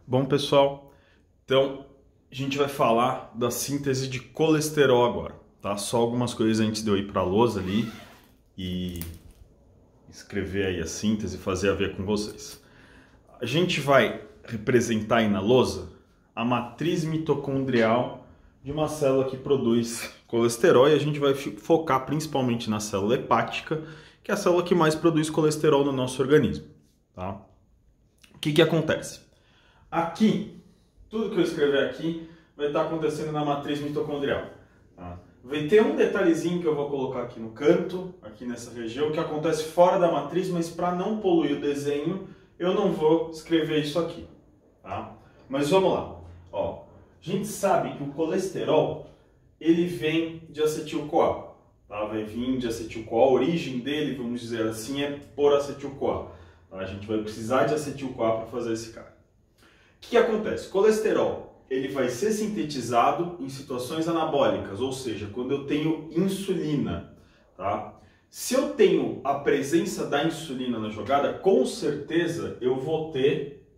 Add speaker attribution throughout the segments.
Speaker 1: Bom, pessoal, então a gente vai falar da síntese de colesterol agora, tá? Só algumas coisas antes de eu ir para a lousa ali e escrever aí a síntese e fazer a ver com vocês. A gente vai representar aí na lousa a matriz mitocondrial de uma célula que produz colesterol e a gente vai focar principalmente na célula hepática, que é a célula que mais produz colesterol no nosso organismo, tá? O que acontece? Aqui, tudo que eu escrever aqui vai estar acontecendo na matriz mitocondrial. Tá? Vai ter um detalhezinho que eu vou colocar aqui no canto, aqui nessa região, que acontece fora da matriz, mas para não poluir o desenho, eu não vou escrever isso aqui. Tá? Mas vamos lá. Ó, a gente sabe que o colesterol ele vem de acetil-CoA. Tá? Vai vir de acetil-CoA, a origem dele, vamos dizer assim, é por acetil-CoA. Tá? A gente vai precisar de acetil-CoA para fazer esse cara. O que acontece? O colesterol ele vai ser sintetizado em situações anabólicas, ou seja, quando eu tenho insulina. Tá? Se eu tenho a presença da insulina na jogada, com certeza eu vou ter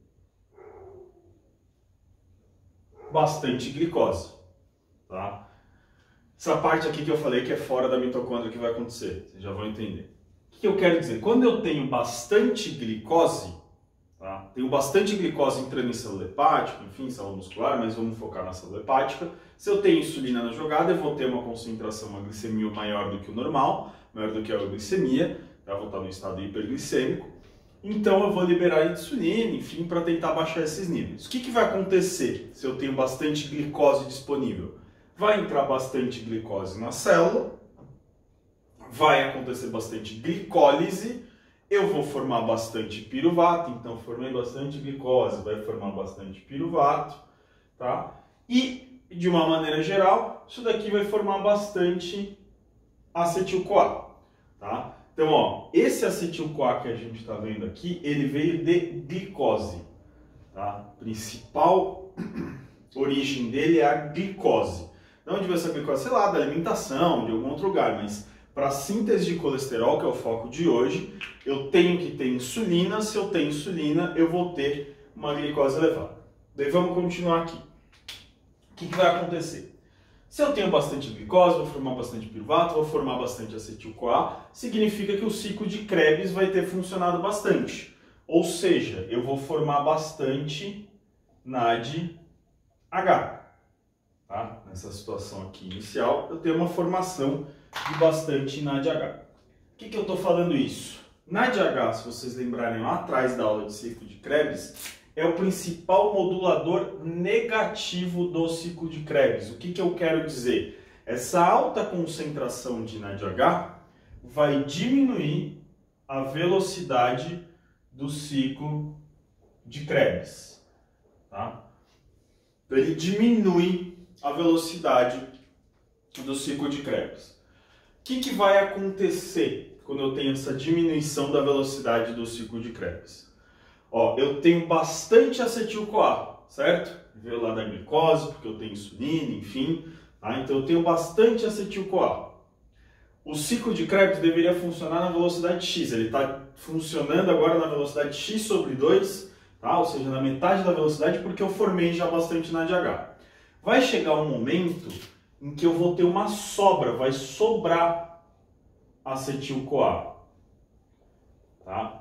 Speaker 1: bastante glicose. Tá? Essa parte aqui que eu falei que é fora da mitocôndria que vai acontecer, vocês já vão entender. O que eu quero dizer? Quando eu tenho bastante glicose, tá? Tenho bastante glicose entrando em célula hepática, enfim, célula muscular, mas vamos focar na célula hepática. Se eu tenho insulina na jogada, eu vou ter uma concentração, uma glicemia maior do que o normal, maior do que a euglicemia, tá? Vou estar no estado hiperglicêmico. Então eu vou liberar insulina, enfim, para tentar baixar esses níveis. O que vai acontecer se eu tenho bastante glicose disponível? Vai entrar bastante glicose na célula, vai acontecer bastante glicólise, eu vou formar bastante piruvato, então formei bastante glicose, vai formar bastante piruvato, tá? E, de uma maneira geral, isso daqui vai formar bastante acetil-CoA, tá? Então, ó, esse acetil-CoA que a gente está vendo aqui, ele veio de glicose, tá? A principal origem dele é a glicose. De onde veio essa glicose? Sei lá, da alimentação, de algum outro lugar, mas para a síntese de colesterol, que é o foco de hoje, eu tenho que ter insulina. Se eu tenho insulina, eu vou ter uma glicose elevada. Daí vamos continuar aqui. O que vai acontecer? Se eu tenho bastante glicose, vou formar bastante piruvato, vou formar bastante acetil-CoA, significa que o ciclo de Krebs vai ter funcionado bastante. Ou seja, eu vou formar bastante NADH. Tá? Nessa situação aqui inicial, eu tenho uma formação de bastante NADH. O que eu estou falando isso? NADH, se vocês lembrarem lá atrás da aula de ciclo de Krebs, é o principal modulador negativo do ciclo de Krebs. O que eu quero dizer? Essa alta concentração de NADH vai diminuir a velocidade do ciclo de Krebs. Tá? Ele diminui a velocidade do ciclo de Krebs. O que vai acontecer quando eu tenho essa diminuição da velocidade do ciclo de Krebs? Ó, eu tenho bastante acetil-CoA, certo? Veio lá da glicose, porque eu tenho insulina, enfim. Tá? Então eu tenho bastante acetil-CoA. O ciclo de Krebs deveria funcionar na velocidade x. Ele está funcionando agora na velocidade x sobre 2, tá? Ou seja, na metade da velocidade, porque eu formei já bastante NADH. Vai chegar um momento em que eu vou ter uma sobra, vai sobrar acetil-CoA, tá?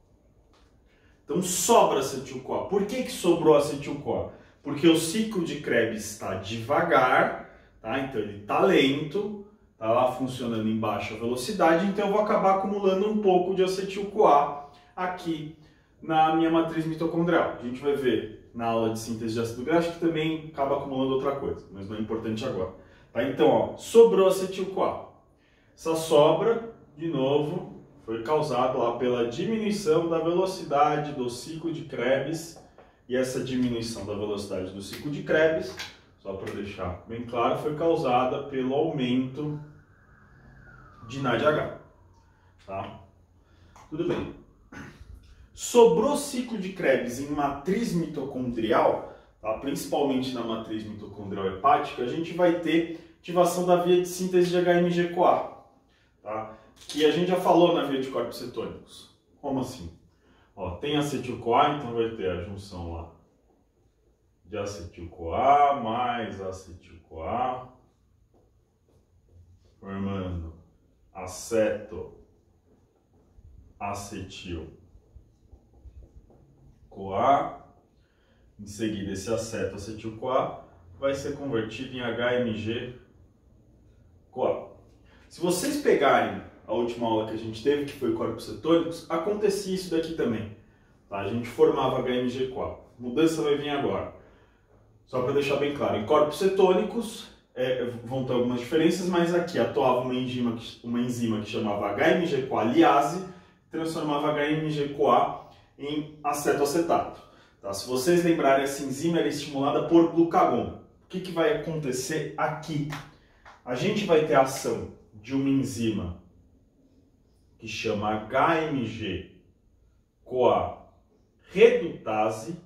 Speaker 1: Então sobra acetil-CoA. Por que sobrou acetil-CoA? Porque o ciclo de Krebs está devagar, tá? Então ele está lento, está lá funcionando em baixa velocidade, então eu vou acabar acumulando um pouco de acetil-CoA aqui na minha matriz mitocondrial. A gente vai ver na aula de síntese de ácido graxo que também acaba acumulando outra coisa, mas não é importante agora. Tá? Então, ó, sobrou acetil-CoA. Essa sobra, de novo, foi causada lá pela diminuição da velocidade do ciclo de Krebs. E essa diminuição da velocidade do ciclo de Krebs, só para deixar bem claro, foi causada pelo aumento de NADH. Tá? Tudo bem. Sobrou ciclo de Krebs em matriz mitocondrial, tá? Principalmente na matriz mitocondrial hepática, a gente vai ter ativação da via de síntese de HMG-CoA, tá? Que a gente já falou na via de corpos cetônicos. Como assim? Ó, tem acetil-CoA, então vai ter a junção lá de acetil-CoA mais acetil-CoA, formando aceto-acetil-CoA. Em seguida, esse aceto-acetil-CoA vai ser convertido em HMG-CoA. Se vocês pegarem a última aula que a gente teve, que foi corpos cetônicos, acontecia isso daqui também. Tá? A gente formava HMG-CoA. Mudança vai vir agora. Só para deixar bem claro, em corpos cetônicos vão ter algumas diferenças, mas aqui atuava uma enzima que chamava HMG-CoA liase, transformava HMG-CoA em acetoacetato. Tá? Se vocês lembrarem, essa enzima era estimulada por glucagon. O que vai acontecer aqui? A gente vai ter a ação de uma enzima que chama HMG-CoA redutase,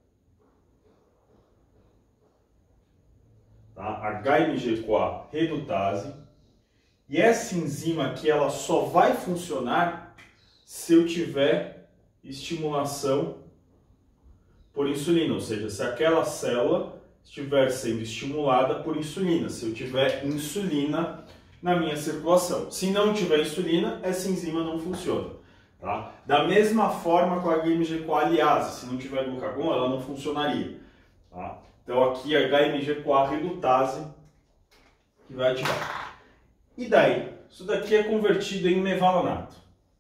Speaker 1: tá? HMG-CoA redutase, e essa enzima aqui ela só vai funcionar se eu tiver estimulação por insulina, ou seja, se aquela célula estiver sendo estimulada por insulina, se eu tiver insulina na minha circulação. Se não tiver insulina, essa enzima não funciona. Tá? Da mesma forma com a HMG-CoA liase, se não tiver glucagon, ela não funcionaria. Tá? Então aqui a HMG-CoA redutase que vai ativar. E daí? Isso daqui é convertido em mevalonato.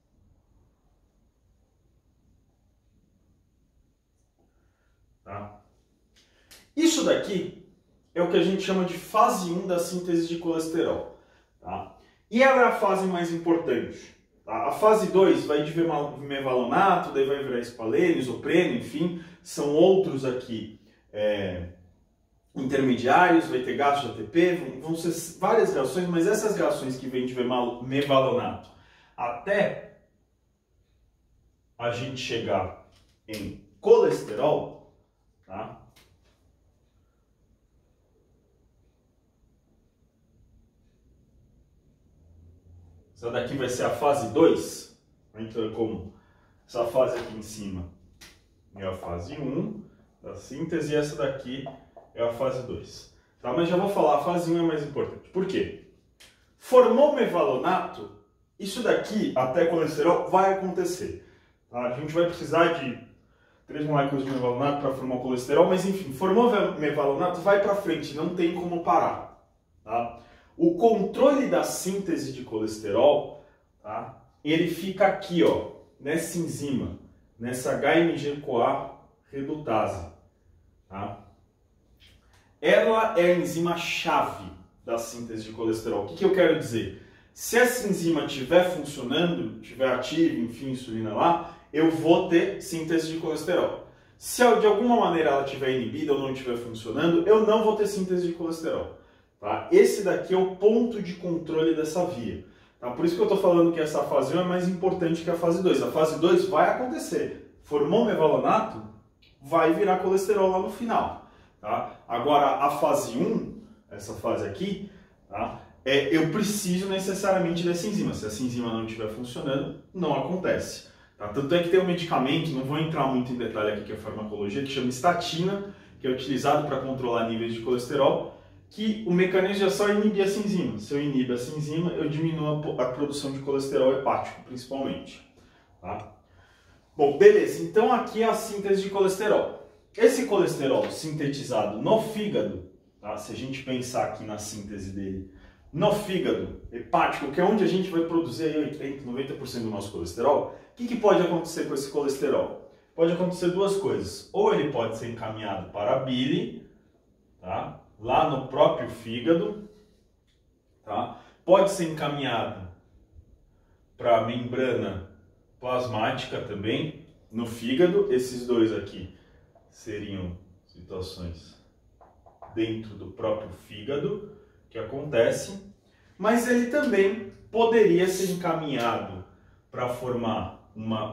Speaker 1: Tá? Isso daqui é o que a gente chama de fase 1 da síntese de colesterol. Tá? E ela é a fase mais importante. Tá? A fase 2 vai de mevalonato, daí vai virar espaleno, isopreno, enfim, são outros aqui intermediários, vai ter gasto de ATP, vão ser várias reações, mas essas reações que vêm de mevalonato até a gente chegar em colesterol, tá? Essa daqui vai ser a fase 2, então como essa fase aqui em cima é a fase 1 da síntese e essa daqui é a fase 2. Tá? Mas já vou falar, a fase 1 é mais importante. Por quê? Formou mevalonato, isso daqui até colesterol vai acontecer. Tá? A gente vai precisar de 3 moléculas de mevalonato para formar o colesterol, mas enfim, formou mevalonato, vai para frente, não tem como parar. Tá? O controle da síntese de colesterol, tá? Ele fica aqui, ó, nessa enzima, nessa HMG-CoA redutase. Tá? Ela é a enzima-chave da síntese de colesterol. O que eu quero dizer? Se essa enzima estiver funcionando, estiver ativa, enfim, insulina lá, eu vou ter síntese de colesterol. Se de alguma maneira ela estiver inibida ou não estiver funcionando, eu não vou ter síntese de colesterol. Tá? Esse daqui é o ponto de controle dessa via. Tá? Por isso que eu estou falando que essa fase 1 é mais importante que a fase 2. A fase 2 vai acontecer. Formou mevalonato, vai virar colesterol lá no final. Tá? Agora, a fase 1, essa fase aqui, tá? Eu preciso necessariamente dessa enzima. Se essa enzima não estiver funcionando, não acontece. Tá? Tanto é que tem um medicamento, não vou entrar muito em detalhe aqui que é a farmacologia, que chama estatina, que é utilizado para controlar níveis de colesterol, que o mecanismo de ação é inibir essa enzima. Se eu inibo essa enzima, eu diminuo a produção de colesterol hepático, principalmente. Tá? Bom, beleza. Então aqui é a síntese de colesterol. Esse colesterol sintetizado no fígado, tá? Se a gente pensar aqui na síntese dele, no fígado hepático, que é onde a gente vai produzir 80%, 90% do nosso colesterol, o que pode acontecer com esse colesterol? Pode acontecer duas coisas. Ou ele pode ser encaminhado para a bile, tá? Lá no próprio fígado, tá? Pode ser encaminhado para a membrana plasmática também, no fígado. Esses dois aqui seriam situações dentro do próprio fígado que acontecem, mas ele também poderia ser encaminhado para formar uma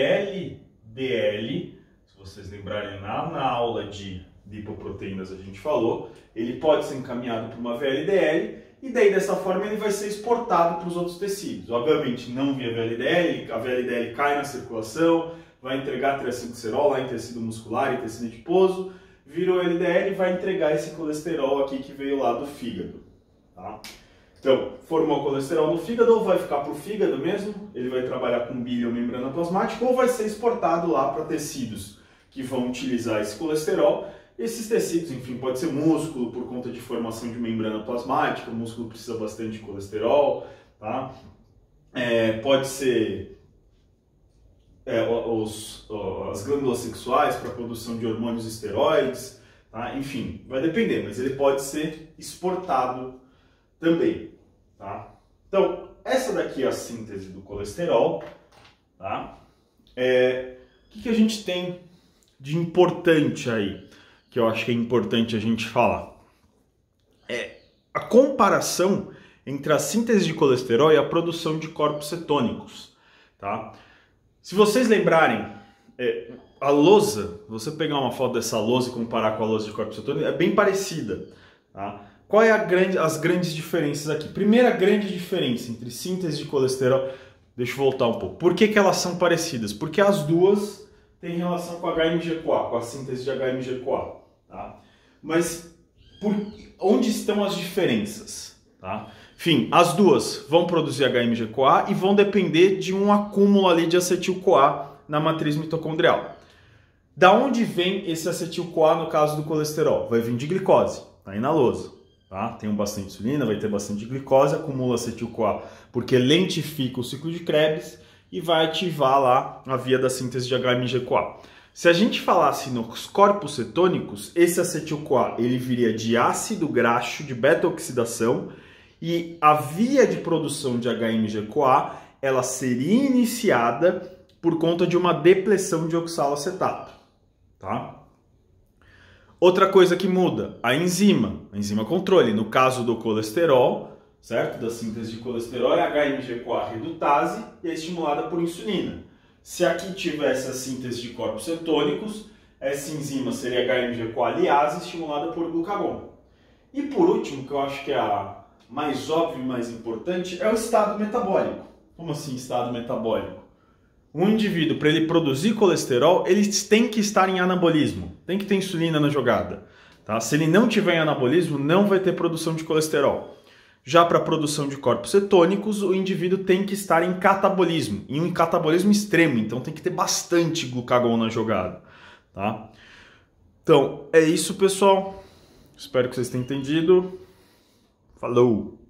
Speaker 1: VLDL. Se vocês lembrarem na aula de lipoproteínas a gente falou, ele pode ser encaminhado para uma VLDL e daí dessa forma ele vai ser exportado para os outros tecidos. Obviamente não via VLDL, a VLDL cai na circulação, vai entregar triacilglicerol lá em tecido muscular e tecido adiposo, virou LDL e vai entregar esse colesterol aqui que veio lá do fígado. Tá? Então, formou colesterol no fígado, ou vai ficar para o fígado mesmo, ele vai trabalhar com bile ou membrana plasmática, ou vai ser exportado lá para tecidos que vão utilizar esse colesterol. Esses tecidos, enfim, pode ser músculo por conta de formação de membrana plasmática, o músculo precisa bastante de colesterol, tá? Pode ser as glândulas sexuais para produção de hormônios e esteroides, tá? Enfim, vai depender, mas ele pode ser exportado também, tá? Então, essa daqui é a síntese do colesterol, tá? O que a gente tem de importante aí, que eu acho que é importante a gente falar? A comparação entre a síntese de colesterol e a produção de corpos cetônicos, tá? Se vocês lembrarem, a lousa, você pegar uma foto dessa lousa e comparar com a lousa de corpos cetônicos, é bem parecida, tá? Qual é as grandes diferenças aqui? Primeira grande diferença entre síntese de colesterol... Deixa eu voltar um pouco. Por que elas são parecidas? Porque as duas têm relação com HMG-CoA, com a síntese de HMG-CoA. Tá? Mas onde estão as diferenças? Tá? Enfim, as duas vão produzir HMG-CoA e vão depender de um acúmulo ali de acetil-CoA na matriz mitocondrial. Da onde vem esse acetil-CoA no caso do colesterol? Vai vir de glicose, tá aí na lousa. Tá? Tem bastante insulina, vai ter bastante glicose, acumula acetil-CoA porque lentifica o ciclo de Krebs e vai ativar lá a via da síntese de HMG-CoA. Se a gente falasse nos corpos cetônicos, esse acetil-CoA ele viria de ácido graxo, de beta-oxidação, e a via de produção de HMG-CoA ela seria iniciada por conta de uma depressão de oxalacetato. Tá? Outra coisa que muda, a enzima controle. No caso do colesterol, certo? Da síntese de colesterol, é a HMG-CoA redutase e é estimulada por insulina. Se aqui tivesse a síntese de corpos cetônicos, essa enzima seria HMG-CoA liase estimulada por glucagon. E por último, que eu acho que é a mais óbvia e mais importante, é o estado metabólico. Como assim estado metabólico? Um indivíduo, para ele produzir colesterol, ele tem que estar em anabolismo, tem que ter insulina na jogada. Tá? Se ele não tiver em anabolismo, não vai ter produção de colesterol. Já para a produção de corpos cetônicos, o indivíduo tem que estar em catabolismo, em um catabolismo extremo, então tem que ter bastante glucagon na jogada. Tá? Então, é isso, pessoal. Espero que vocês tenham entendido. Falou!